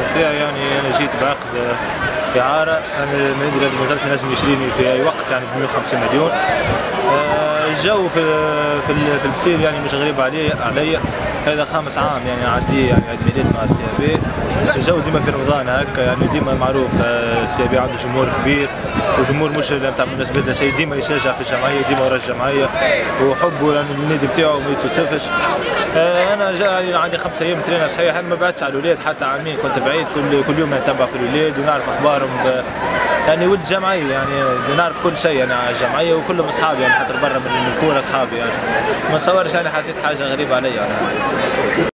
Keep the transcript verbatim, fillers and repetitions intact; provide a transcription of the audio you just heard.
نتاعي يعني انا جيت بعقد اعاره، انا النادي الذي ما زلت نجم يشريني في اي وقت يعني ب مئة وخمسين مليون. الجو في في في البصير يعني مش غريب علي عليا، هذا خامس عام يعني عدي يعني عيد ميلاد مع السي بي. الجو ديما في رمضان هكا يعني ديما معروف، السي بي عنده جمهور كبير وجمهور مش نتاع مناسبات لا شيء، ديما يشجع في الجمعيه، ديما ورا الجمعيه وحبه يعني النادي بتاعه ما يتوصفش. انا جا عندي خمسة ايام ترينا صحيح، ما بعدش على الاولاد حتى عامين، كنت بعيد كل كل يوم نتبع في الاولاد ونعرف اخبارهم يعني ولد جمعيه يعني نعرف كل شيء يعني على الجمعيه وكلهم اصحابي يعني حتى برا من الكوره اصحابي يعني ما نصورش يعني حسيت حاجه غريبه علي يعني.